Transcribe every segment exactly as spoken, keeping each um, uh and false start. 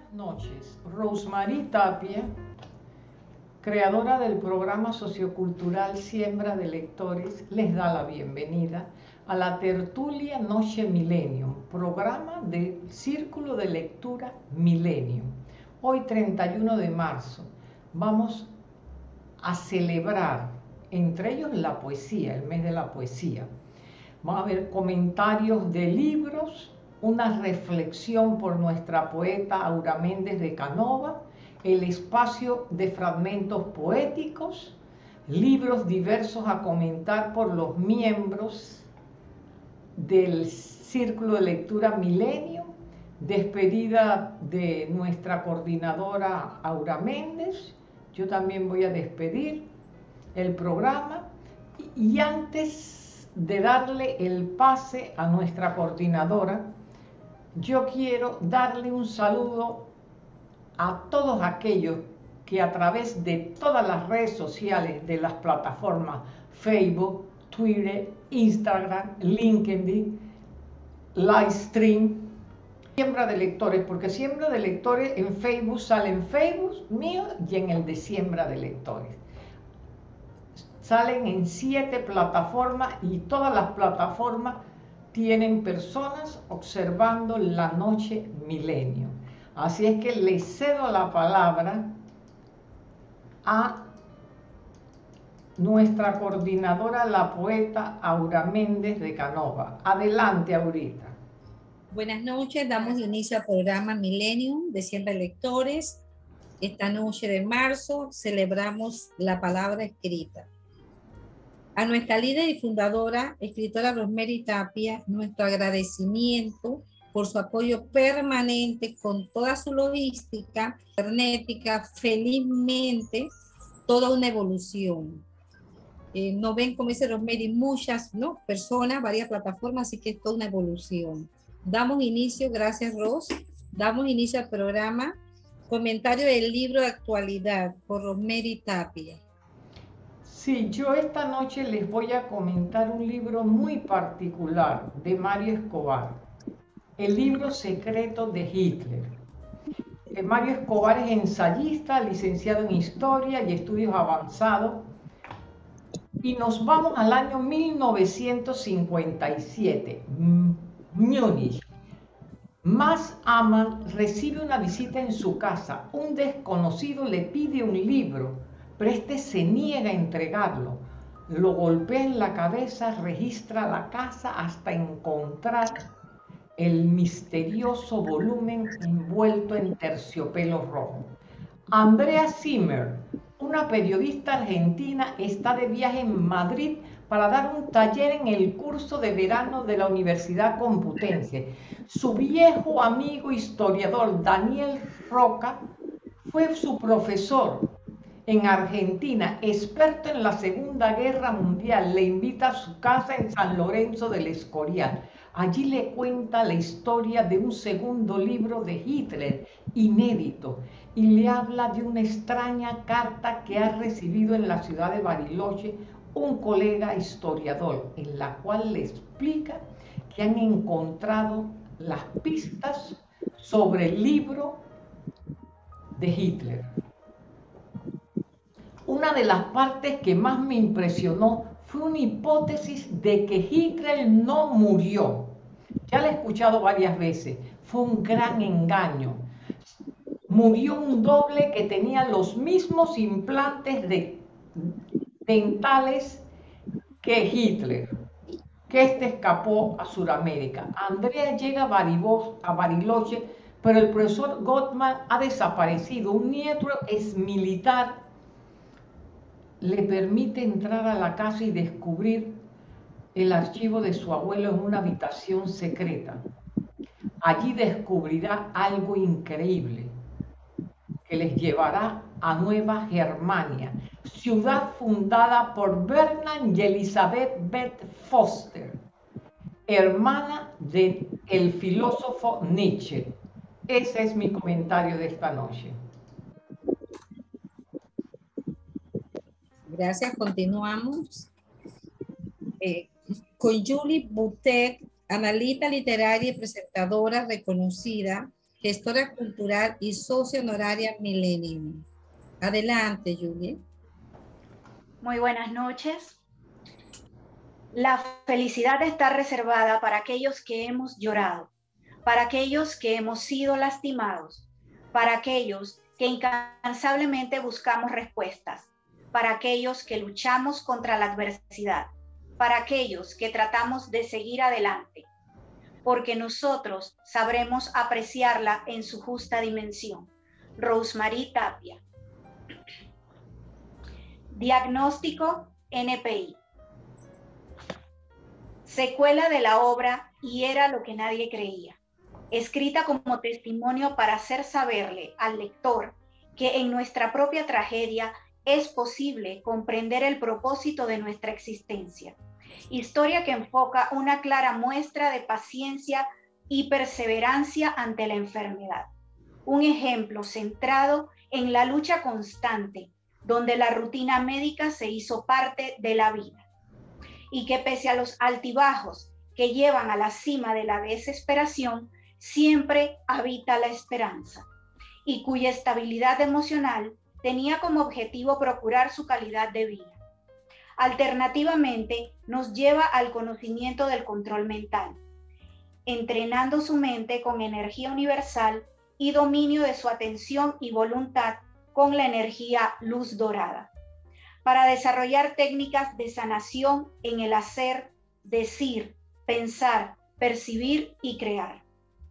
Noches. Rosemary Tapia, creadora del programa sociocultural Siembra de Lectores, les da la bienvenida a la tertulia Noche Millennium, programa del Círculo de Lectura Millennium. Hoy, treinta y uno de marzo, vamos a celebrar, entre ellos la poesía, el mes de la poesía. Vamos a ver comentarios de libros, una reflexión por nuestra poeta Aura Méndez de Canova, el espacio de fragmentos poéticos, libros diversos a comentar por los miembros del Círculo de Lectura Milenio, despedida de nuestra coordinadora Aura Méndez. Yo también voy a despedir el programa y antes de darle el pase a nuestra coordinadora, yo quiero darle un saludo a todos aquellos que a través de todas las redes sociales de las plataformas Facebook, Twitter, Instagram, LinkedIn, Livestream, Siembra de Lectores, porque Siembra de Lectores en Facebook sale en Facebook mío y en el de Siembra de Lectores. Salen en siete plataformas y todas las plataformas tienen personas observando la noche milenio. Así es que le cedo la palabra a nuestra coordinadora, la poeta Aura Méndez de Canova. Adelante, Aurita. Buenas noches, damos inicio al programa Millennium de Siembra de Lectores. Esta noche de marzo celebramos la palabra escrita. A nuestra líder y fundadora, escritora Rosemary Tapia, nuestro agradecimiento por su apoyo permanente con toda su logística cibernética, felizmente, toda una evolución. Eh, no ven, como dice Rosemary, muchas ¿no? personas, varias plataformas, así que es toda una evolución. Damos inicio, gracias Ros, damos inicio al programa. Comentario del libro de actualidad por Rosemary Tapia. Sí, yo esta noche les voy a comentar un libro muy particular de Mario Escobar, el libro secreto de Hitler. Eh, Mario Escobar es ensayista, licenciado en Historia y Estudios Avanzados, y nos vamos al año mil novecientos cincuenta y siete, Múnich. Mas Aman recibe una visita en su casa. Un desconocido le pide un libro, pero este se niega a entregarlo. Lo golpea en la cabeza, registra la casa hasta encontrar el misterioso volumen envuelto en terciopelo rojo. Andrea Zimmer, una periodista argentina, está de viaje en Madrid para dar un taller en el curso de verano de la Universidad Complutense. Su viejo amigo historiador Daniel Roca fue su profesor en Argentina, experto en la Segunda Guerra Mundial. Le invita a su casa en San Lorenzo del Escorial. Allí le cuenta la historia de un segundo libro de Hitler, inédito, y le habla de una extraña carta que ha recibido en la ciudad de Bariloche un colega historiador, en la cual le explica que han encontrado las pistas sobre el libro de Hitler. Una de las partes que más me impresionó fue una hipótesis de que Hitler no murió. Ya la he escuchado varias veces. Fue un gran engaño. Murió un doble que tenía los mismos implantes de dentales que Hitler, que este escapó a Sudamérica. Andrea llega a Bariloche, pero el profesor Gottman ha desaparecido. Un nieto ex militar le permite entrar a la casa y descubrir el archivo de su abuelo en una habitación secreta. Allí descubrirá algo increíble que les llevará a Nueva Germania, ciudad fundada por Bernard y Elizabeth Beth Foster, hermana del filósofo Nietzsche. Ese es mi comentario de esta noche. Gracias, continuamos. Eh, con Julie Boutet, analista literaria y presentadora reconocida, gestora cultural y socia honoraria Millennium. Adelante, Julie. Muy buenas noches. La felicidad está reservada para aquellos que hemos llorado, para aquellos que hemos sido lastimados, para aquellos que incansablemente buscamos respuestas, para aquellos que luchamos contra la adversidad, para aquellos que tratamos de seguir adelante, porque nosotros sabremos apreciarla en su justa dimensión. Rosemary Tapia. Diagnóstico N P I. Secuela de la obra Y era lo que nadie creía, escrita como testimonio para hacer saberle al lector que en nuestra propia tragedia es posible comprender el propósito de nuestra existencia. Historia que enfoca una clara muestra de paciencia y perseverancia ante la enfermedad. Un ejemplo centrado en la lucha constante, donde la rutina médica se hizo parte de la vida. Y que pese a los altibajos que llevan a la cima de la desesperación, siempre habita la esperanza, y cuya estabilidad emocional tenía como objetivo procurar su calidad de vida. Alternativamente, nos lleva al conocimiento del control mental, entrenando su mente con energía universal y dominio de su atención y voluntad con la energía luz dorada, para desarrollar técnicas de sanación en el hacer, decir, pensar, percibir y crear,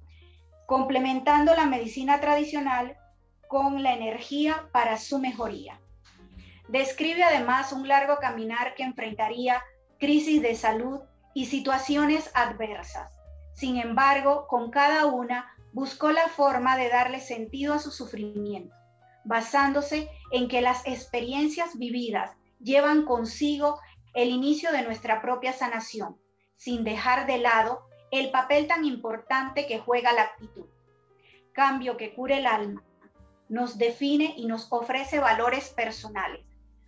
complementando la medicina tradicional con la energía para su mejoría. Describe además un largo caminar que enfrentaría crisis de salud y situaciones adversas. Sin embargo, con cada una buscó la forma de darle sentido a su sufrimiento, basándose en que las experiencias vividas llevan consigo el inicio de nuestra propia sanación, sin dejar de lado el papel tan importante que juega la actitud. Cambio que cura el alma, nos define y nos ofrece valores personales,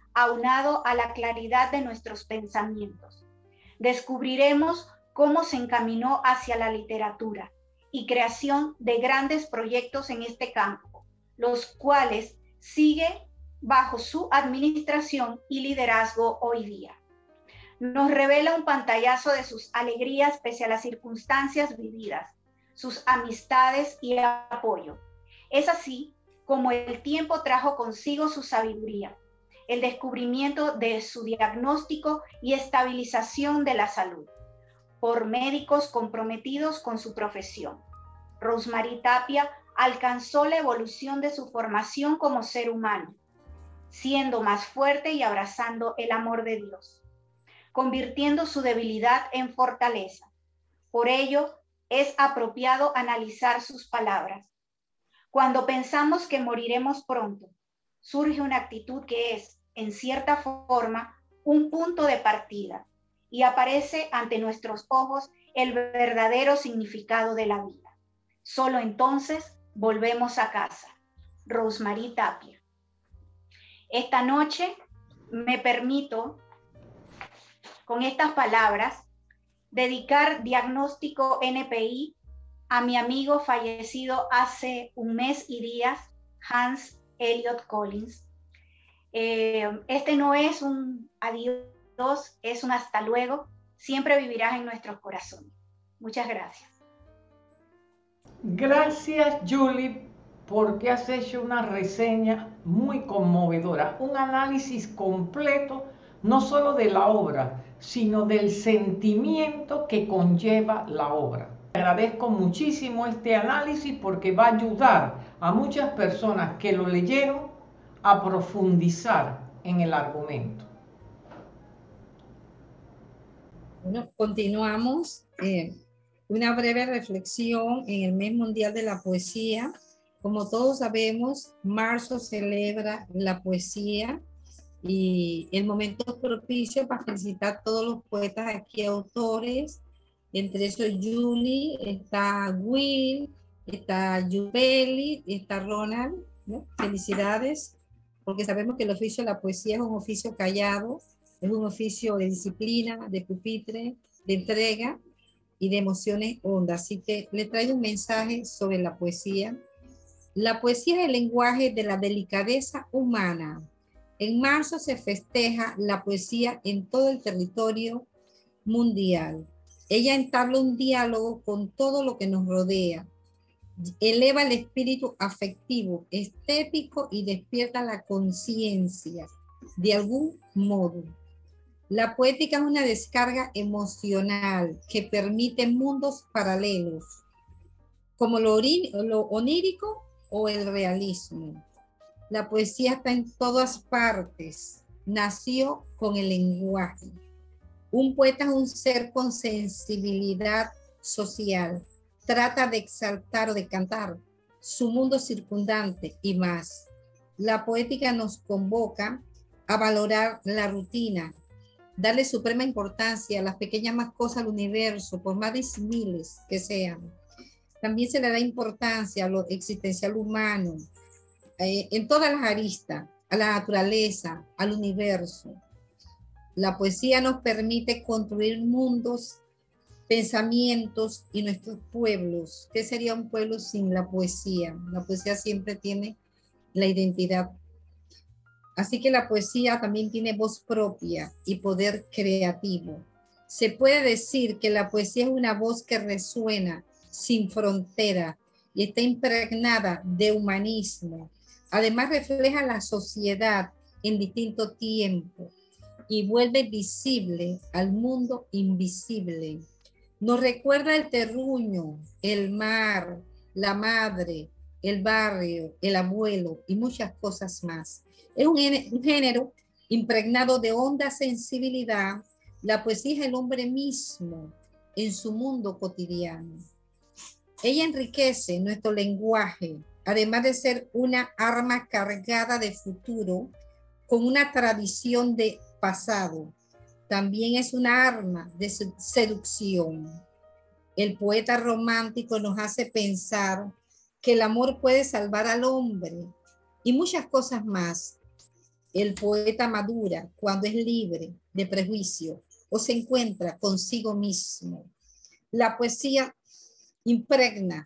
aunado a la claridad de nuestros pensamientos. Descubriremos cómo se encaminó hacia la literatura y creación de grandes proyectos en este campo, los cuales sigue bajo su administración y liderazgo hoy día. Nos revela un pantallazo de sus alegrías pese a las circunstancias vividas, sus amistades y apoyo. Es así como el tiempo trajo consigo su sabiduría, el descubrimiento de su diagnóstico y estabilización de la salud, por médicos comprometidos con su profesión. Rosemary Tapia alcanzó la evolución de su formación como ser humano, siendo más fuerte y abrazando el amor de Dios, convirtiendo su debilidad en fortaleza. Por ello, es apropiado analizar sus palabras. Cuando pensamos que moriremos pronto, surge una actitud que es, en cierta forma, un punto de partida y aparece ante nuestros ojos el verdadero significado de la vida. Solo entonces volvemos a casa. Rosemary Tapia. Esta noche me permito, con estas palabras, dedicar diagnóstico N P I a mi amigo fallecido hace un mes y días, Hans Elliot Collins. Eh, este no es un adiós, es un hasta luego. Siempre vivirás en nuestros corazones. Muchas gracias. Gracias, Julie, porque has hecho una reseña muy conmovedora, un análisis completo, no solo de la obra, sino del sentimiento que conlleva la obra. Agradezco muchísimo este análisis porque va a ayudar a muchas personas que lo leyeron a profundizar en el argumento. Bueno, continuamos. Eh, una breve reflexión en el Mes Mundial de la Poesía. Como todos sabemos, marzo celebra la poesía y el momento propicio para felicitar a todos los poetas aquí, autores. Entre esos Julie, está Will, está Yubeli, está Ronald, ¿no? Felicidades, porque sabemos que el oficio de la poesía es un oficio callado, es un oficio de disciplina, de pupitre, de entrega, y de emociones hondas. Así que le traigo un mensaje sobre la poesía. La poesía es el lenguaje de la delicadeza humana. En marzo se festeja la poesía en todo el territorio mundial. Ella entabla un diálogo con todo lo que nos rodea, eleva el espíritu afectivo, estético y despierta la conciencia de algún modo. La poética es una descarga emocional que permite mundos paralelos, como lo, lo onírico o el realismo. La poesía está en todas partes, nació con el lenguaje. Un poeta es un ser con sensibilidad social, trata de exaltar o de cantar su mundo circundante y más. La poética nos convoca a valorar la rutina, darle suprema importancia a las pequeñas más cosas del universo, por más disímiles que sean. También se le da importancia a lo existencial humano, eh, en todas las aristas, a la naturaleza, al universo. La poesía nos permite construir mundos, pensamientos y nuestros pueblos. ¿Qué sería un pueblo sin la poesía? La poesía siempre tiene la identidad. Así que la poesía también tiene voz propia y poder creativo. Se puede decir que la poesía es una voz que resuena sin frontera y está impregnada de humanismo. Además refleja la sociedad en distinto tiempo y vuelve visible al mundo invisible. Nos recuerda el terruño, el mar, la madre, el barrio, el abuelo y muchas cosas más. Es un género impregnado de honda sensibilidad. La poesía es el hombre mismo en su mundo cotidiano. Ella enriquece nuestro lenguaje, además de ser una arma cargada de futuro con una tradición de pasado. También es una arma de seducción. El poeta romántico nos hace pensar que el amor puede salvar al hombre y muchas cosas más. El poeta madura cuando es libre de prejuicio o se encuentra consigo mismo. La poesía impregna,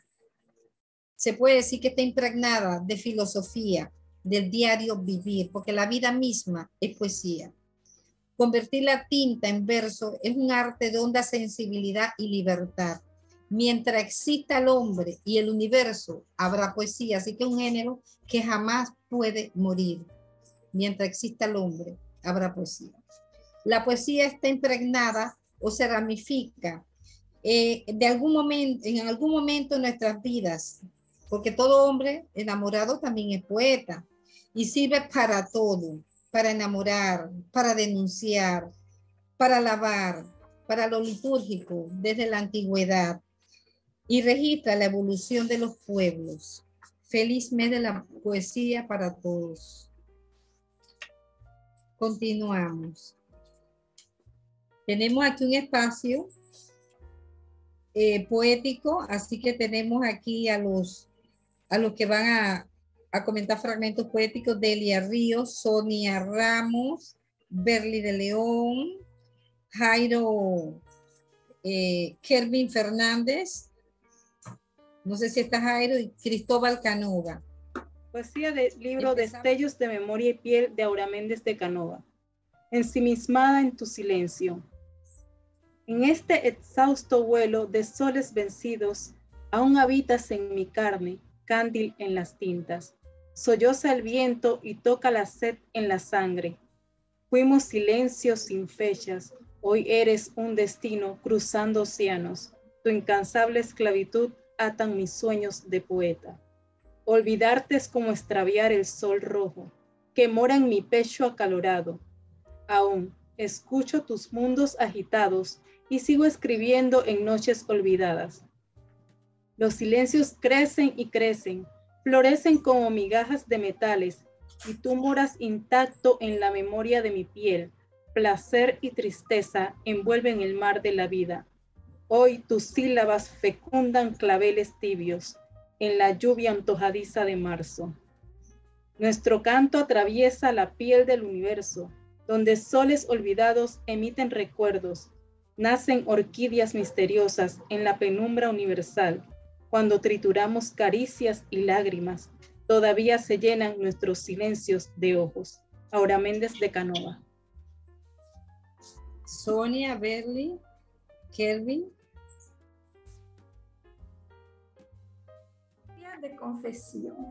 se puede decir que está impregnada de filosofía, del diario vivir, porque la vida misma es poesía. Convertir la tinta en verso es un arte de honda sensibilidad y libertad. Mientras exista el hombre y el universo, habrá poesía. Así que es un género que jamás puede morir. Mientras exista el hombre, habrá poesía. La poesía está impregnada o se ramifica eh, de algún momento, en algún momento de nuestras vidas, porque todo hombre enamorado también es poeta y sirve para todo. Para enamorar, para denunciar, para alabar, para lo litúrgico desde la antigüedad y registra la evolución de los pueblos. Feliz mes de la poesía para todos. Continuamos. Tenemos aquí un espacio eh, poético, así que tenemos aquí a los, a los que van a a comentar fragmentos poéticos: Delia Ríos, Sonia Ramos, Berly de León, Jairo eh, Kervin Fernández, no sé si está Jairo, y Cristóbal Canova. Poesía del libro Empezamos. Destellos de memoria y piel de Aura Méndez de Canova. Ensimismada en tu silencio. En este exhausto vuelo de soles vencidos, aún habitas en mi carne, cándil en las tintas. Solloza el viento y toca la sed en la sangre. Fuimos silencios sin fechas, hoy eres un destino cruzando océanos. Tu incansable esclavitud atan mis sueños de poeta. Olvidarte es como extraviar el sol rojo, que mora en mi pecho acalorado. Aún escucho tus mundos agitados y sigo escribiendo en noches olvidadas. Los silencios crecen y crecen, florecen como migajas de metales, y tú moras intacto en la memoria de mi piel. Placer y tristeza envuelven el mar de la vida. Hoy tus sílabas fecundan claveles tibios en la lluvia antojadiza de marzo. Nuestro canto atraviesa la piel del universo, donde soles olvidados emiten recuerdos. Nacen orquídeas misteriosas en la penumbra universal. Cuando trituramos caricias y lágrimas, todavía se llenan nuestros silencios de ojos. Aura Méndez de Canova. Sonia, Berly, Kelvin. De confesión.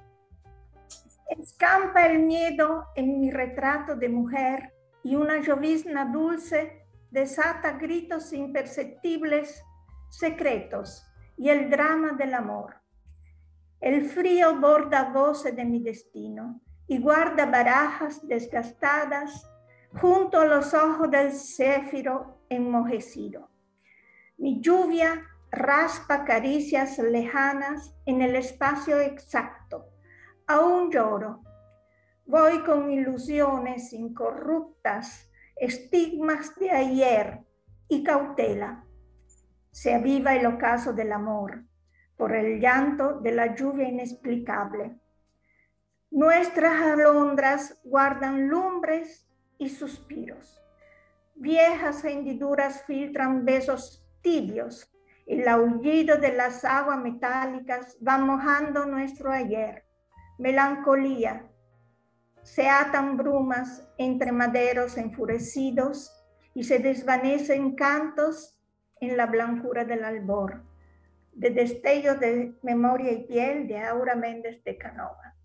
Escampa el miedo en mi retrato de mujer y una llovizna dulce desata gritos imperceptibles, secretos y el drama del amor. El frío borda voces de mi destino y guarda barajas desgastadas junto a los ojos del céfiro enmojecido. Mi lluvia raspa caricias lejanas en el espacio exacto. Aún lloro. Voy con ilusiones incorruptas, estigmas de ayer y cautela. Se aviva el ocaso del amor por el llanto de la lluvia inexplicable. Nuestras alondras guardan lumbres y suspiros. Viejas hendiduras filtran besos tibios. El aullido de las aguas metálicas va mojando nuestro ayer. Melancolía. Se atan brumas entre maderos enfurecidos y se desvanecen cantos en la blancura del albor. De destellos de memoria y piel de Aura Méndez de Canova.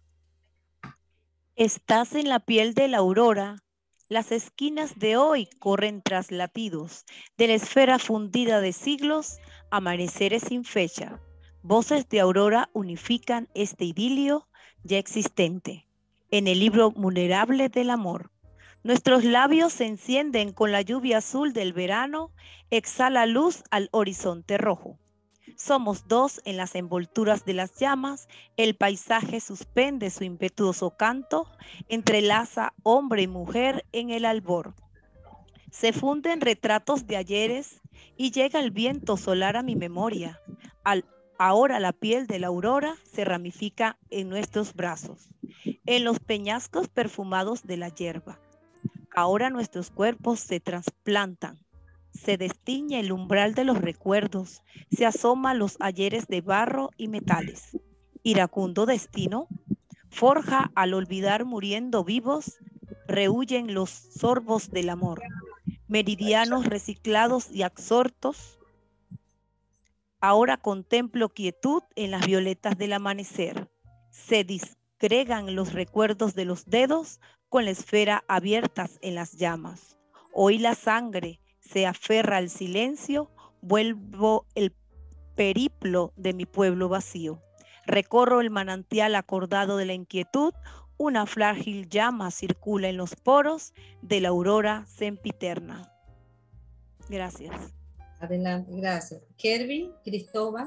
Estás en la piel de la aurora. Las esquinas de hoy corren tras latidos de la esfera fundida de siglos, amaneceres sin fecha. Voces de aurora unifican este idilio ya existente en el libro vulnerable del amor. Nuestros labios se encienden con la lluvia azul del verano, exhala luz al horizonte rojo. Somos dos en las envolturas de las llamas, el paisaje suspende su impetuoso canto, entrelaza hombre y mujer en el albor. Se funden retratos de ayeres y llega el viento solar a mi memoria. Al, ahora la piel de la aurora se ramifica en nuestros brazos, en los peñascos perfumados de la hierba. Ahora nuestros cuerpos se trasplantan. Se destiñe el umbral de los recuerdos, se asoma los ayeres de barro y metales. Iracundo destino, forja al olvidar muriendo vivos, rehuyen los sorbos del amor, meridianos reciclados y absortos. Ahora contemplo quietud en las violetas del amanecer. Se disgregan los recuerdos de los dedos con la esfera abiertas en las llamas. Hoy la sangre se aferra al silencio, vuelvo el periplo de mi pueblo vacío. Recorro el manantial acordado de la inquietud, una frágil llama circula en los poros de la aurora sempiterna. Gracias. Adelante, gracias. Kelvin, Cristóbal.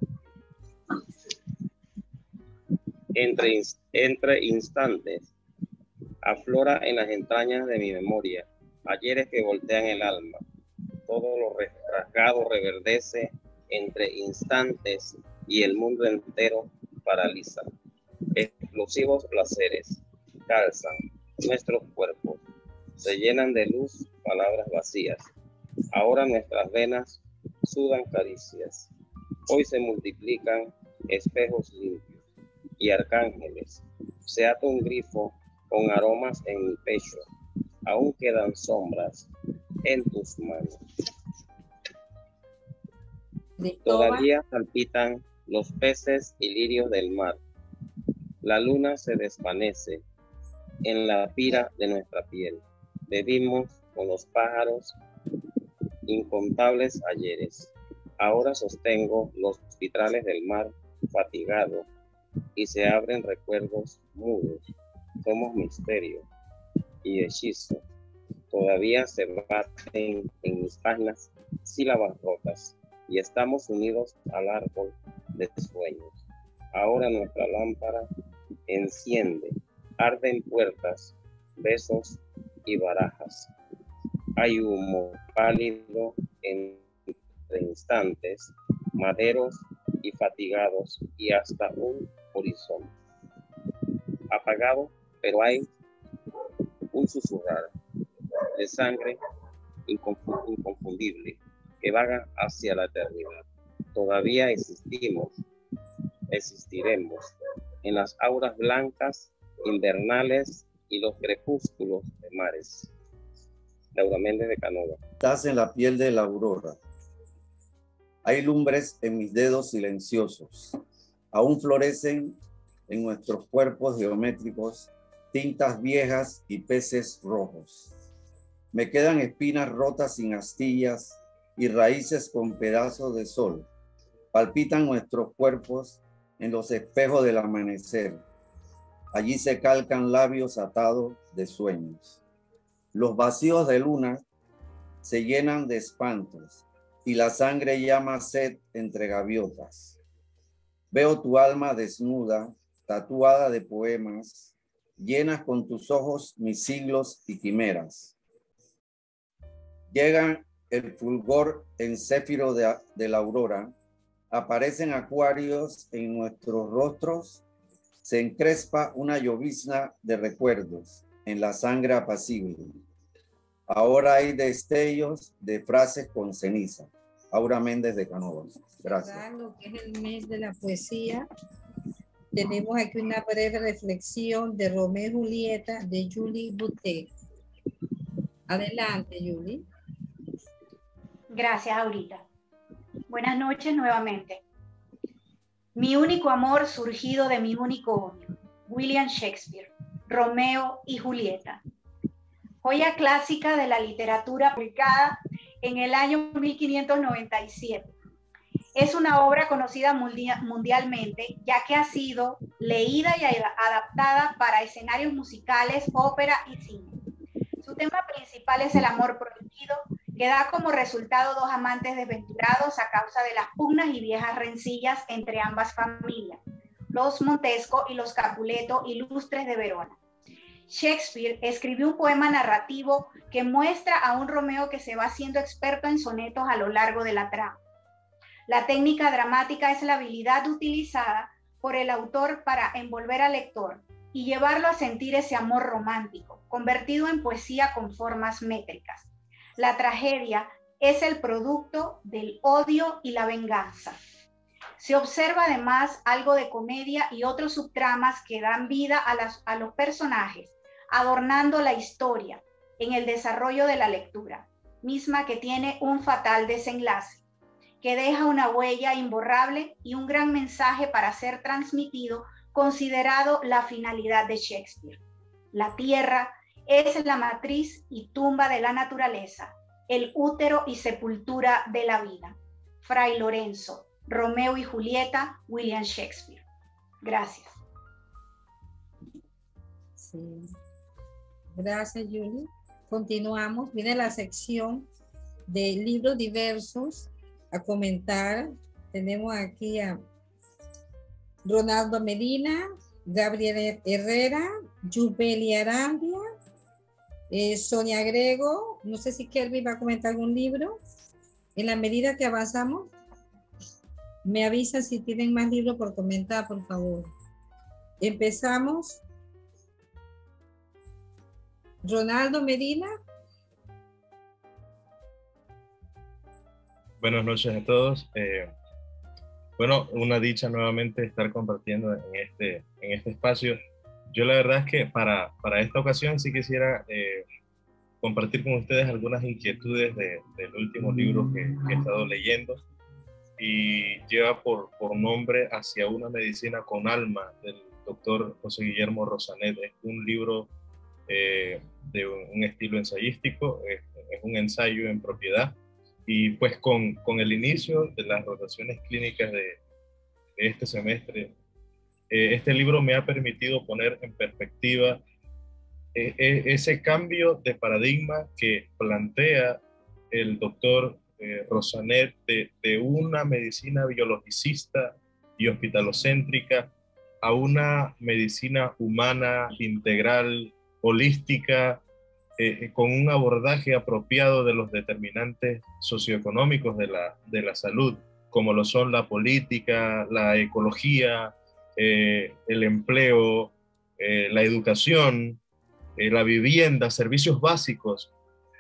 Entre, entre instantes, aflora en las entrañas de mi memoria, ayeres que voltean el alma. Todo lo rasgado reverdece entre instantes y el mundo entero paraliza. Explosivos placeres calzan nuestros cuerpos, se llenan de luz palabras vacías. Ahora nuestras venas sudan caricias. Hoy se multiplican espejos limpios y arcángeles. Se ata un grifo con aromas en mi pecho. Aún quedan sombras en tus manos. Todavía palpitan los peces y lirios del mar. La luna se desvanece en la pira de nuestra piel. Bebimos con los pájaros incontables ayeres. Ahora sostengo los vitrales del mar fatigado y se abren recuerdos mudos. Somos misterio y hechizo. Todavía se baten en mis páginas sílabas rotas y estamos unidos al árbol de sueños. Ahora nuestra lámpara enciende, arden puertas, besos y barajas. Hay humo pálido entre instantes, maderos y fatigados y hasta un horizonte. Apagado, pero hay un susurrar de sangre inconfundible que vaga hacia la eternidad. Todavía existimos, existiremos en las auras blancas invernales y los crepúsculos de mares. Laura Méndez de Canova. Estás en la piel de la aurora. Hay lumbres en mis dedos silenciosos. Aún florecen en nuestros cuerpos geométricos tintas viejas y peces rojos. Me quedan espinas rotas sin astillas y raíces con pedazos de sol. Palpitan nuestros cuerpos en los espejos del amanecer. Allí se calcan labios atados de sueños. Los vacíos de luna se llenan de espantos y la sangre llama sed entre gaviotas. Veo tu alma desnuda, tatuada de poemas, llenas con tus ojos mis siglos y quimeras. Llegan el fulgor en céfiro de, de la aurora, aparecen acuarios en nuestros rostros, se encrespa una llovizna de recuerdos en la sangre apacible. Ahora hay destellos de frases con ceniza. Aura Méndez de Canova. Gracias. Lo que es el mes de la poesía, tenemos aquí una breve reflexión de Romeo y Julieta de Julie Boutet. Adelante, Julie. Gracias, Aurita. Buenas noches nuevamente. Mi único amor surgido de mi único odio. William Shakespeare, Romeo y Julieta. Joya clásica de la literatura publicada en el año mil quinientos noventa y siete. Es una obra conocida mundialmente, ya que ha sido leída y adaptada para escenarios musicales, ópera y cine. Su tema principal es el amor prohibido, que da como resultado dos amantes desventurados a causa de las pugnas y viejas rencillas entre ambas familias, los Montesco y los Capuleto, ilustres de Verona. Shakespeare escribió un poema narrativo que muestra a un Romeo que se va haciendo experto en sonetos a lo largo de la trama. La técnica dramática es la habilidad utilizada por el autor para envolver al lector y llevarlo a sentir ese amor romántico, convertido en poesía con formas métricas. La tragedia es el producto del odio y la venganza. Se observa además algo de comedia y otros subtramas que dan vida a, las, a los personajes, adornando la historia en el desarrollo de la lectura, misma que tiene un fatal desenlace, que deja una huella imborrable y un gran mensaje para ser transmitido, considerado la finalidad de Shakespeare. La tierra es la matriz y tumba de la naturaleza, el útero y sepultura de la vida. Fray Lorenzo, Romeo y Julieta, William Shakespeare. Gracias. Sí. Gracias, Julie. Continuamos. Viene la sección de libros diversos a comentar. Tenemos aquí a Ronaldo Medina, Gabriel Herrera, Yubeli Arandia, eh, Sonia Grego. No sé si Kelvin va a comentar algún libro. En la medida que avanzamos, me avisan si tienen más libros por comentar, por favor. Empezamos. Ronaldo Medina. Buenas noches a todos. Eh, bueno, una dicha nuevamente estar compartiendo en este, en este espacio. Yo la verdad es que para, para esta ocasión sí quisiera eh, compartir con ustedes algunas inquietudes de, del último libro que, que he estado leyendo, y lleva por, por nombre Hacia una medicina con alma, del doctor José Guillermo Rosanet. Es un libro eh, de un, un estilo ensayístico, es, es un ensayo en propiedad, y pues con, con el inicio de las rotaciones clínicas de, de este semestre, eh, este libro me ha permitido poner en perspectiva eh, eh, ese cambio de paradigma que plantea el doctor eh, Rosanet de, de una medicina biologicista y hospitalocéntrica a una medicina humana, integral, holística, eh, con un abordaje apropiado de los determinantes socioeconómicos de la, de la salud, como lo son la política, la ecología, eh, el empleo, eh, la educación, eh, la vivienda, servicios básicos,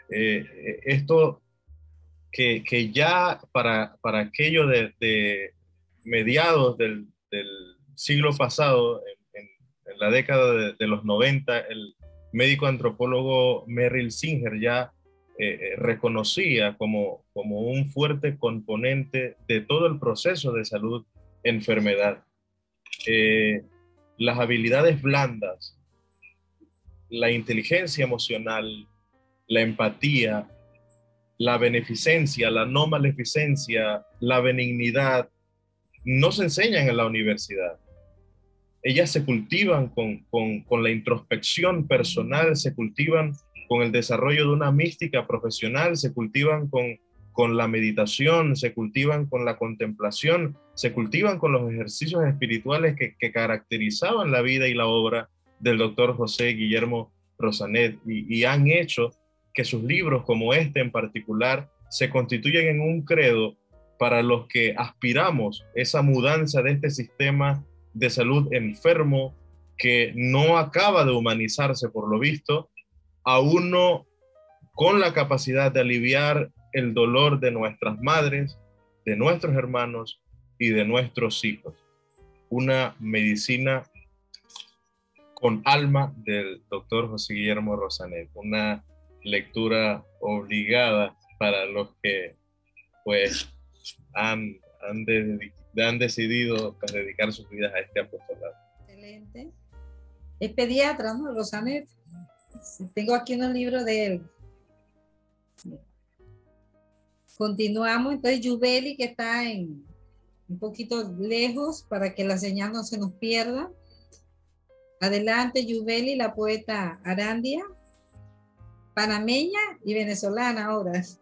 Eh, esto que, que ya para, para aquello de, de mediados del, del siglo pasado, en, en, en la década de, de los noventa, el médico antropólogo Merrill Singer ya eh, reconocía como, como un fuerte componente de todo el proceso de salud-enfermedad. Eh, las habilidades blandas, la inteligencia emocional, la empatía, la beneficencia, la no maleficencia, la benignidad, no se enseñan en la universidad. Ellas se cultivan con, con, con la introspección personal, se cultivan con el desarrollo de una mística profesional, se cultivan con, con la meditación, se cultivan con la contemplación, se cultivan con los ejercicios espirituales que, que caracterizaban la vida y la obra del doctor José Guillermo Rosanet, y, y han hecho que sus libros, como este en particular, se constituyen en un credo para los que aspiramos esa mudanza de este sistema de salud enfermo que no acaba de humanizarse por lo visto, a uno con la capacidad de aliviar el dolor de nuestras madres, de nuestros hermanos y de nuestros hijos. Una medicina con alma del doctor José Guillermo Rosanet, una lectura obligada para los que pues han, han, de, han decidido dedicar sus vidas a este apostolado. Excelente. Es pediatra, ¿no? Rosanet. Tengo aquí unos libros de él. Continuamos. Entonces, Yubeli, que está en, un poquito lejos para que la señal no se nos pierda. Adelante, Yubeli, la poeta Arandia, panameña y venezolana ahora. Sí.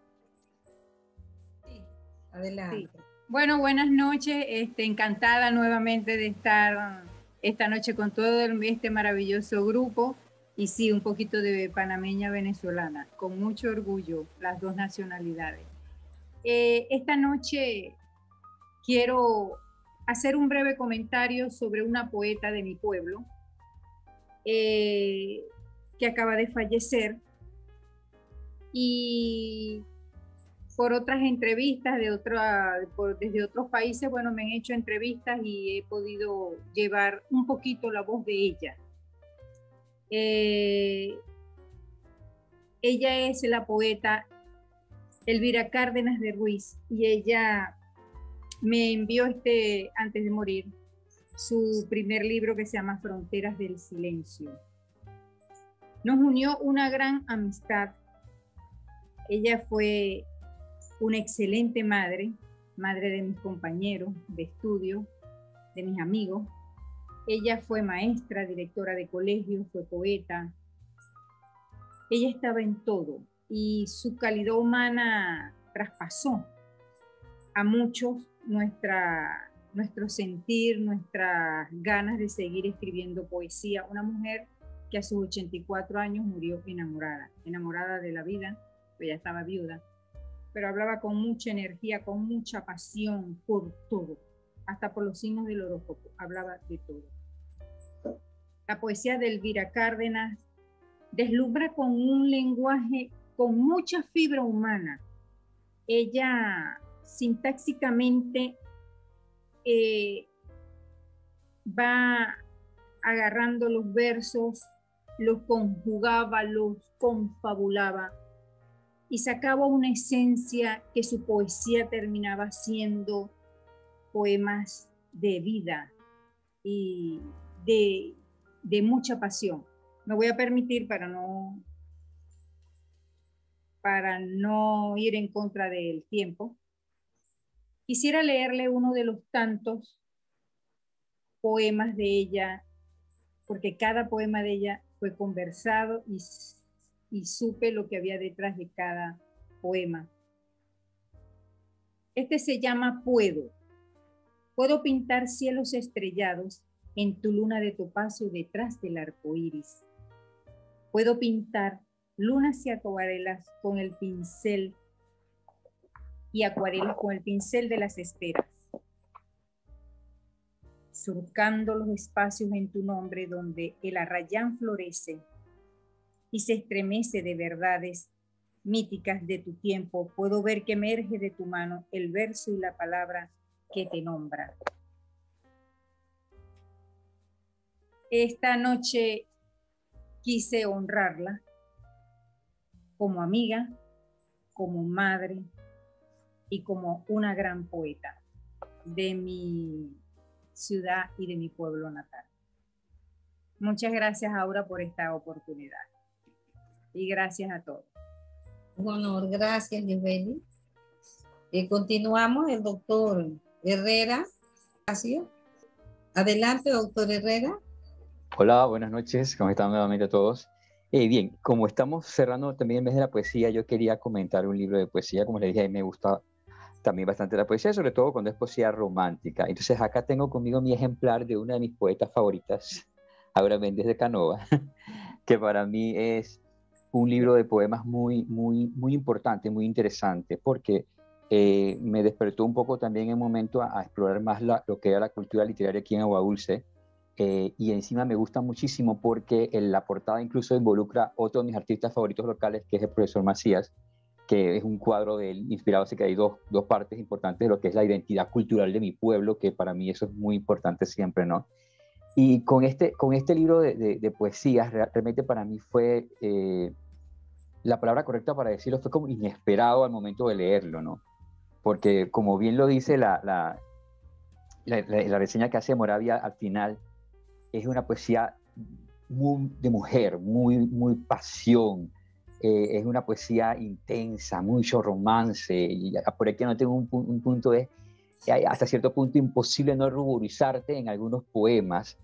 Adelante. Sí. Bueno, buenas noches. Este, encantada nuevamente de estar esta noche con todo este maravilloso grupo. Y sí, un poquito de panameña venezolana, con mucho orgullo, las dos nacionalidades. Eh, esta noche quiero hacer un breve comentario sobre una poeta de mi pueblo, eh, que acaba de fallecer, y por otras entrevistas de otra, por, desde otros países, bueno, me han hecho entrevistas y he podido llevar un poquito la voz de ella. Eh, ella es la poeta Elvira Cárdenas de Ruiz, y ella me envió este, antes de morir, su primer libro que se llama Fronteras del Silencio. Nos unió una gran amistad. Ella fue una excelente madre, madre de mis compañeros de estudio, de mis amigos. Ella fue maestra, directora de colegio, fue poeta. Ella estaba en todo y su calidad humana traspasó a muchos nuestra, nuestro sentir, nuestras ganas de seguir escribiendo poesía. Una mujer que a sus ochenta y cuatro años murió enamorada, enamorada de la vida, pues ya estaba viuda, pero hablaba con mucha energía, con mucha pasión por todo, hasta por los signos del horóscopo, hablaba de todo. La poesía de Elvira Cárdenas deslumbra con un lenguaje con mucha fibra humana. Ella sintáxicamente eh, va agarrando los versos, los conjugaba, los confabulaba y sacaba una esencia que su poesía terminaba siendo poemas de vida y de, de mucha pasión. Me voy a permitir, para no, para no ir en contra del tiempo, quisiera leerle uno de los tantos poemas de ella, porque cada poema de ella fue conversado y, y supe lo que había detrás de cada poema. Este se llama Puedo. Puedo pintar cielos estrellados en tu luna de topacio detrás del arco iris. Puedo pintar lunas y acuarelas con el pincel y acuarelas con el pincel de las esperas, surcando los espacios en tu nombre donde el arrayán florece y se estremece de verdades míticas de tu tiempo. Puedo ver que emerge de tu mano el verso y la palabra que te nombra. Esta noche quise honrarla como amiga, como madre y como una gran poeta de mi ciudad y de mi pueblo natal. Muchas gracias, Aura, por esta oportunidad. Y gracias a todos. Un honor, gracias, Lisbeth. Y continuamos, el doctor Herrera. Gracias. Adelante, doctor Herrera. Hola, buenas noches. ¿Cómo están nuevamente a todos? Eh, bien, como estamos cerrando también el mes de la poesía, yo quería comentar un libro de poesía. Como les dije, a mí me gusta también bastante la poesía, sobre todo cuando es poesía romántica. Entonces acá tengo conmigo mi ejemplar de una de mis poetas favoritas, Aura Méndez de Canova, que para mí es un libro de poemas muy, muy, muy importante, muy interesante, porque eh, me despertó un poco también en un momento a, a explorar más la, lo que era la cultura literaria aquí en Agua Dulce, eh, y encima me gusta muchísimo porque en la portada incluso involucra otro de mis artistas favoritos locales, que es el profesor Macías, que es un cuadro de él inspirado, así que hay dos, dos partes importantes de lo que es la identidad cultural de mi pueblo, que para mí eso es muy importante siempre, ¿no? Y con este, con este libro de, de, de poesías, realmente para mí fue... Eh, la palabra correcta para decirlo fue como inesperado al momento de leerlo, ¿no? Porque como bien lo dice la, la, la, la, la reseña que hace Moravia al final, es una poesía muy de mujer, muy, muy pasión, eh, es una poesía intensa, mucho romance, y por aquí no tengo un, un punto de, hasta cierto punto imposible no ruborizarte en algunos poemas.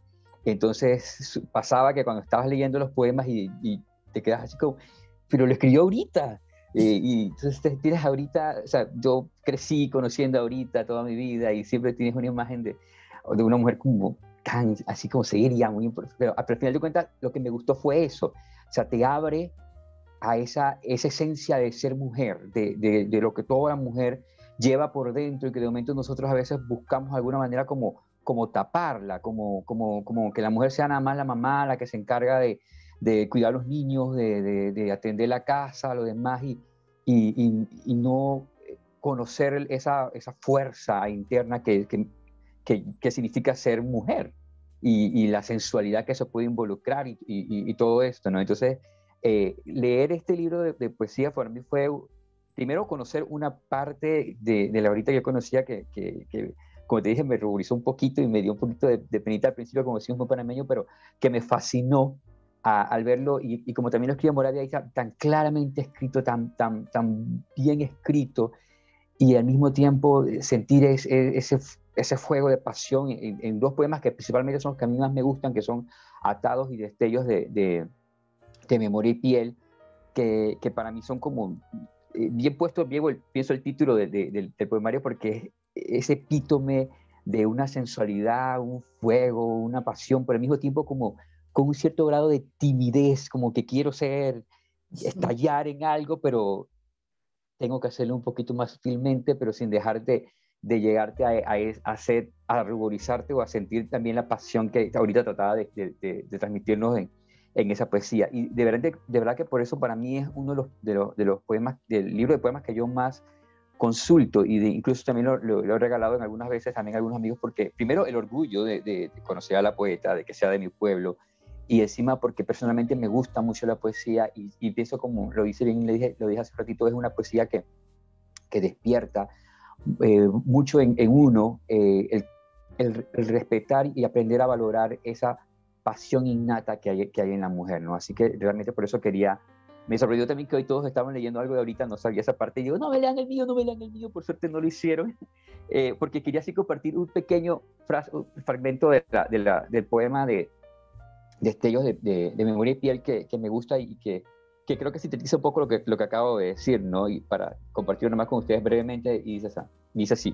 Entonces pasaba que cuando estabas leyendo los poemas y, y te quedas así como... pero lo escribió ahorita, eh, y entonces te tienes ahorita, o sea, yo crecí conociendo ahorita toda mi vida y siempre tienes una imagen de, de una mujer como tan, así como seria, muy importante, pero al final de cuentas lo que me gustó fue eso, o sea, te abre a esa, esa esencia de ser mujer, de, de, de lo que toda mujer lleva por dentro y que de momento nosotros a veces buscamos de alguna manera como, como taparla, como, como, como que la mujer sea nada más la mamá, la que se encarga de de cuidar a los niños, de, de, de atender la casa, lo demás, y, y, y, y no conocer esa, esa fuerza interna que, que, que, que significa ser mujer, y, y la sensualidad que eso puede involucrar, y, y, y todo esto, ¿no? Entonces, eh, leer este libro de, de poesía para mí fue, primero, conocer una parte de, de la ahorita que yo conocía que, que, que, como te dije, me ruborizó un poquito y me dio un poquito de, de penita al principio, como decía un buen panameño, pero que me fascinó A, al verlo, y, y como también lo escribe Moravia, tan claramente escrito, tan, tan, tan bien escrito, y al mismo tiempo sentir es, es, ese, ese fuego de pasión en, en dos poemas que principalmente son los que a mí más me gustan, que son Atados y Destellos de, de, de Memoria y Piel, que, que para mí son como, eh, bien puesto, bien, pienso el título de, de, del, del poemario, porque es ese epítome de una sensualidad, un fuego, una pasión, pero al mismo tiempo como con un cierto grado de timidez, como que quiero ser, estallar en algo, pero tengo que hacerlo un poquito más sutilmente, pero sin dejarte de llegarte a, a, a, hacer, a ruborizarte o a sentir también la pasión que ahorita trataba de, de, de, de transmitirnos en, en esa poesía. Y de verdad, de, de verdad que por eso para mí es uno de los, de los, de los poemas, del libro de poemas que yo más consulto, y de, incluso también lo, lo, lo he regalado en algunas veces también a algunos amigos, porque primero el orgullo de, de, de conocer a la poeta, de que sea de mi pueblo, y encima porque personalmente me gusta mucho la poesía, y, y pienso, como lo dice bien, le dije, lo dije hace ratito, es una poesía que, que despierta eh, mucho en, en uno, eh, el, el, el respetar y aprender a valorar esa pasión innata que hay, que hay en la mujer, ¿no? Así que realmente por eso quería, me sorprendió también que hoy todos estaban leyendo algo de ahorita, no sabía esa parte, y digo, no me lean el mío, no me lean el mío, por suerte no lo hicieron, eh, porque quería así compartir un pequeño frase, un fragmento de la, de la, del poema de Destellos de, de, de Memoria y Piel, que, que me gusta y que, que creo que sintetiza un poco lo que, lo que acabo de decir, ¿no? Y para compartirlo nomás con ustedes brevemente, y dice, así, dice así: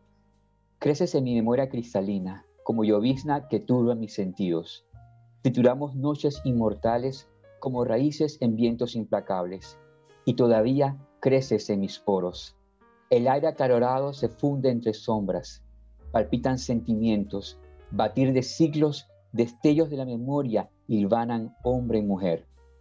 creces en mi memoria cristalina, como llovizna que turba mis sentidos. Trituramos noches inmortales como raíces en vientos implacables, y todavía creces en mis poros. El aire acalorado se funde entre sombras, palpitan sentimientos, batir de siglos, destellos de la memoria hilvanan hombre y mujer.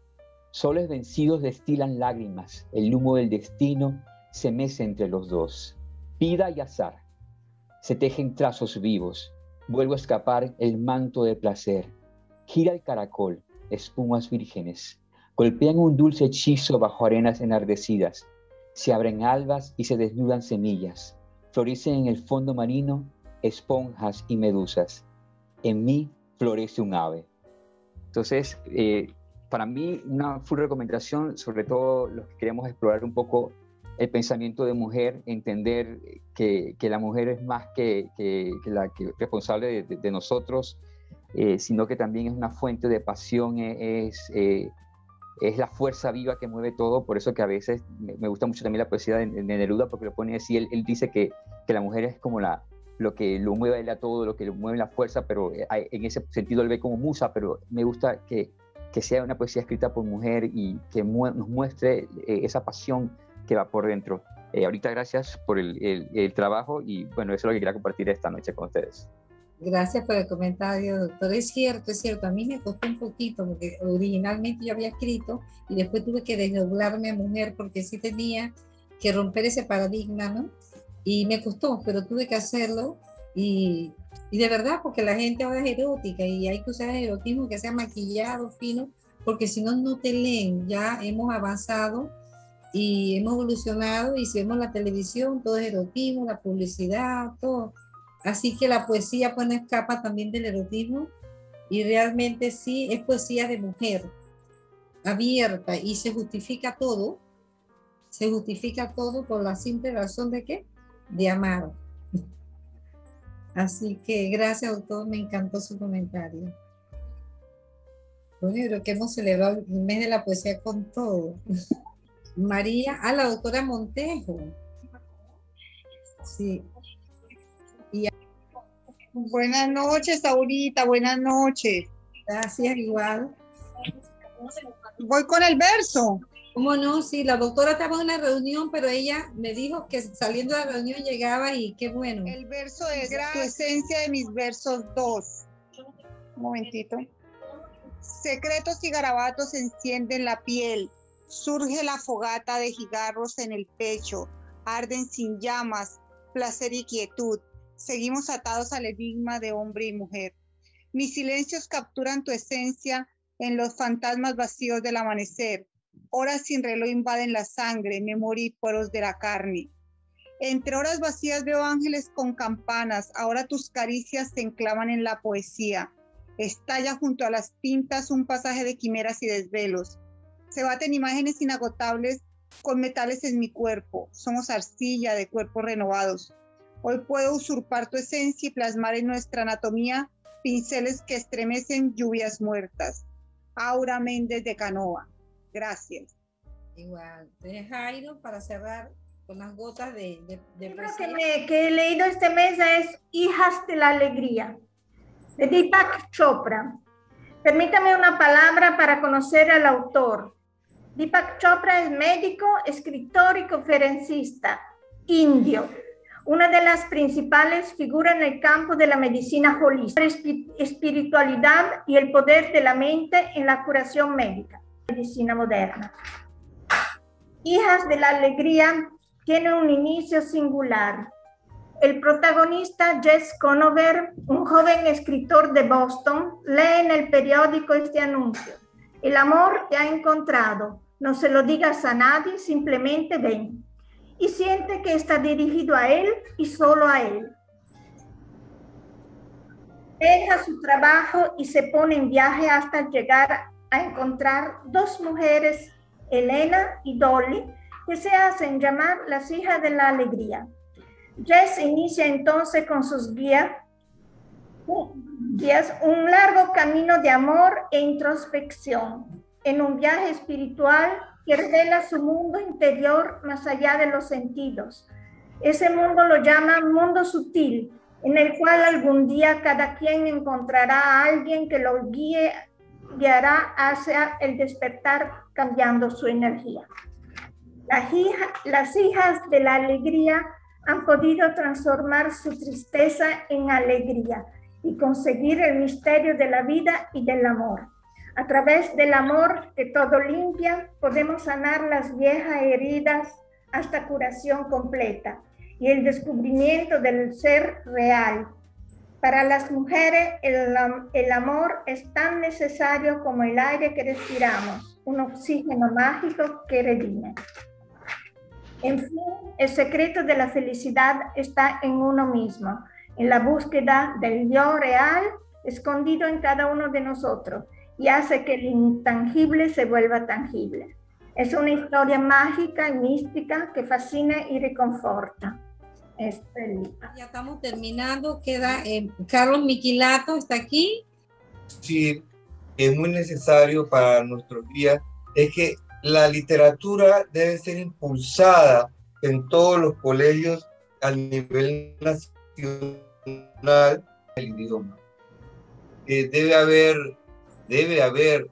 Soles vencidos destilan lágrimas, el humo del destino se mece entre los dos. Vida y azar, se tejen trazos vivos, vuelvo a escapar el manto de placer. Gira el caracol, espumas vírgenes, golpean un dulce hechizo bajo arenas enardecidas. Se abren albas y se desnudan semillas, florecen en el fondo marino esponjas y medusas. En mí florece un ave. Entonces, eh, para mí, una full recomendación, sobre todo los que queremos explorar un poco el pensamiento de mujer, entender que, que la mujer es más que, que, que la que responsable de, de, de nosotros, eh, sino que también es una fuente de pasión, es, eh, es la fuerza viva que mueve todo. Por eso que a veces me, me gusta mucho también la poesía de, de Neruda, porque lo pone así, él, él dice que, que la mujer es como la, lo que lo mueve a él a todo, lo que lo mueve la fuerza, pero en ese sentido él ve como musa, pero me gusta que que sea una poesía escrita por mujer y que mu nos muestre eh, esa pasión que va por dentro. Eh, ahorita gracias por el, el, el trabajo y bueno, eso es lo que quería compartir esta noche con ustedes. Gracias por el comentario, doctor. Es cierto, es cierto. A mí me costó un poquito porque originalmente yo había escrito y después tuve que desdoblarme a mujer porque sí tenía que romper ese paradigma, ¿no? Y me costó, pero tuve que hacerlo y... Y de verdad, porque la gente ahora es erótica y hay que usar el erotismo que sea maquillado, fino, porque si no, no te leen. Ya hemos avanzado y hemos evolucionado y si vemos la televisión, todo es erotismo, la publicidad, todo. Así que la poesía pues no escapa también del erotismo y realmente sí es poesía de mujer, abierta y se justifica todo, se justifica todo por la simple razón de ¿qué? De amar. Así que gracias, doctor, me encantó su comentario. Bueno, creo que hemos celebrado el mes de la poesía con todo. María, ah, la doctora Montejo. Sí. Y... Buenas noches, Aurita, buenas noches. Gracias, igual. Voy con el verso. ¿Cómo no? Sí, la doctora estaba en una reunión, pero ella me dijo que saliendo de la reunión llegaba y qué bueno. El verso es tu esencia de mis versos dos. Un momentito. Secretos y garabatos encienden la piel. Surge la fogata de cigarros en el pecho. Arden sin llamas, placer y quietud. Seguimos atados al enigma de hombre y mujer. Mis silencios capturan tu esencia en los fantasmas vacíos del amanecer. Horas sin reloj invaden la sangre, memoria y poros de la carne. Entre horas vacías veo ángeles con campanas, ahora tus caricias se enclavan en la poesía. Estalla junto a las tintas un pasaje de quimeras y desvelos. Se baten imágenes inagotables con metales en mi cuerpo. Somos arcilla de cuerpos renovados. Hoy puedo usurpar tu esencia y plasmar en nuestra anatomía pinceles que estremecen lluvias muertas. Aura Méndez de Canova. Gracias. Igual. Entonces, Jairo, para cerrar con las gotas de, de, de El libro que, me, que he leído este mes es Hijas de la Alegría, de Deepak Chopra. Permítame una palabra para conocer al autor. Deepak Chopra es médico, escritor y conferencista indio, una de las principales figuras en el campo de la medicina holística, espiritualidad y el poder de la mente en la curación médica. Medicina moderna. Hijas de la Alegría tiene un inicio singular. El protagonista, Jess Conover, un joven escritor de Boston, lee en el periódico este anuncio. El amor te ha encontrado. No se lo digas a nadie, simplemente ven. Y siente que está dirigido a él y solo a él. Deja su trabajo y se pone en viaje hasta llegar a a encontrar dos mujeres, Elena y Dolly, que se hacen llamar las hijas de la alegría. Jess inicia entonces con sus guías, guías un largo camino de amor e introspección, en un viaje espiritual que revela su mundo interior más allá de los sentidos. Ese mundo lo llaman mundo sutil, en el cual algún día cada quien encontrará a alguien que lo guíe guiará hacia el despertar cambiando su energía. Las, hija, las hijas de la alegría han podido transformar su tristeza en alegría y conseguir el misterio de la vida y del amor. A través del amor que todo limpia, podemos sanar las viejas heridas hasta curación completa y el descubrimiento del ser real. Para las mujeres, el, el amor es tan necesario como el aire que respiramos, un oxígeno mágico que redime. En fin, el secreto de la felicidad está en uno mismo, en la búsqueda del yo real escondido en cada uno de nosotros y hace que el intangible se vuelva tangible. Es una historia mágica y mística que fascina y reconforta. Es feliz. Ya estamos terminando, queda eh, Carlos Miquilato, ¿está aquí? Sí, es muy necesario para nuestros días, es que la literatura debe ser impulsada en todos los colegios a nivel nacional el idioma. Eh, debe haber, debe haber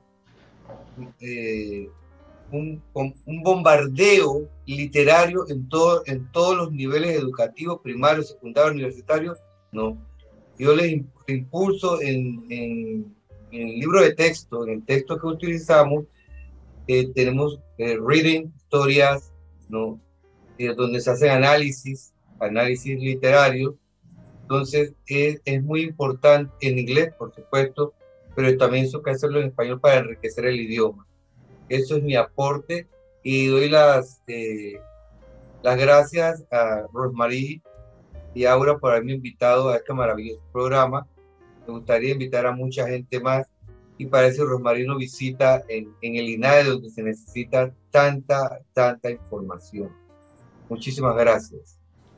eh, un, un bombardeo literario en, todo, en todos los niveles educativos, primarios, secundarios, universitarios. No. Yo les impulso en, en, en el libro de texto, en el texto que utilizamos, eh, tenemos eh, reading, historias, ¿no? Eh, donde se hacen análisis, análisis literario. Entonces es, es muy importante en inglés, por supuesto, pero también eso hay que hacerlo en español para enriquecer el idioma. Eso es mi aporte y doy las, eh, las gracias a Rosmarie y Aura por haberme invitado a este maravilloso programa. Me gustaría invitar a mucha gente más y para eso Rosmarie nos visita en, en el INADE, donde se necesita tanta, tanta información. Muchísimas gracias.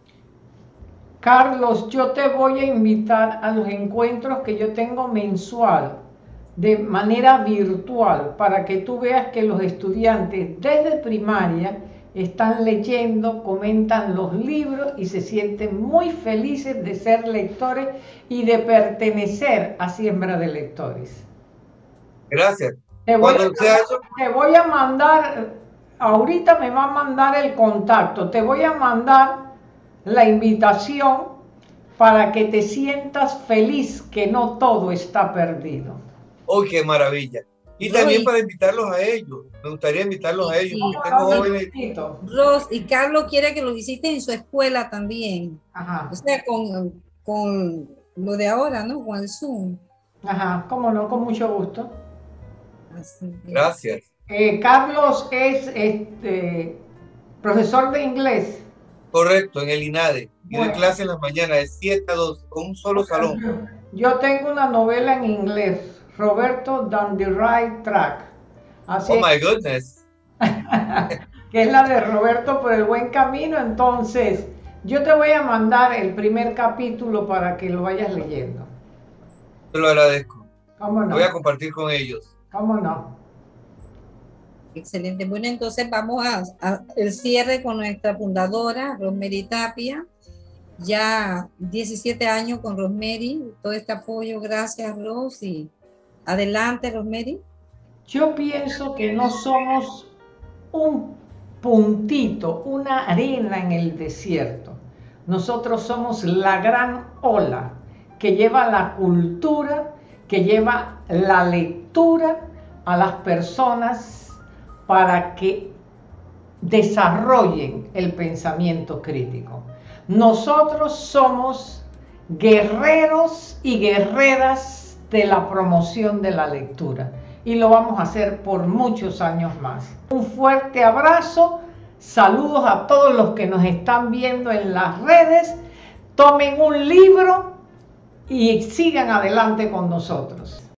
Carlos, yo te voy a invitar a los encuentros que yo tengo mensual, de manera virtual, para que tú veas que los estudiantes desde primaria están leyendo, comentan los libros y se sienten muy felices de ser lectores y de pertenecer a Siembra de Lectores. Gracias. Te voy, a, te voy a mandar, ahorita me va a mandar el contacto, te voy a mandar la invitación para que te sientas feliz que no todo está perdido. ¡Oh, qué maravilla! Y también para invitarlos a ellos. Me gustaría invitarlos a ellos. Sí, tengo jóvenes. Ros, y Carlos quiere que lo visites en su escuela también. Ajá. O sea, con, con lo de ahora, ¿no? Con el Zoom. Ajá, cómo no, con mucho gusto. Así es. Gracias. Eh, Carlos es este, profesor de inglés. Correcto, en el INADE. Y Bueno. de clase en las mañanas, de siete a doce, con un solo salón. Yo tengo una novela en inglés, Roberto Down the Right Track. Así Oh es, my goodness. que es la de Roberto por el buen camino. Entonces, yo te voy a mandar el primer capítulo para que lo vayas leyendo. Te lo agradezco. ¿Cómo no? Voy a compartir con ellos. ¿Cómo no? Excelente. Bueno, entonces vamos a, a el cierre con nuestra fundadora, Rosmery Tapia. Ya diecisiete años con Rosmery, todo este apoyo, gracias Ros, y adelante Rosmery. Yo pienso que no somos un puntito, una arena en el desierto. Nosotros somos la gran ola que lleva la cultura, que lleva la lectura a las personas para que desarrollen el pensamiento crítico. Nosotros somos guerreros y guerreras de la promoción de la lectura y lo vamos a hacer por muchos años más. Un fuerte abrazo, saludos a todos los que nos están viendo en las redes, tomen un libro y sigan adelante con nosotros.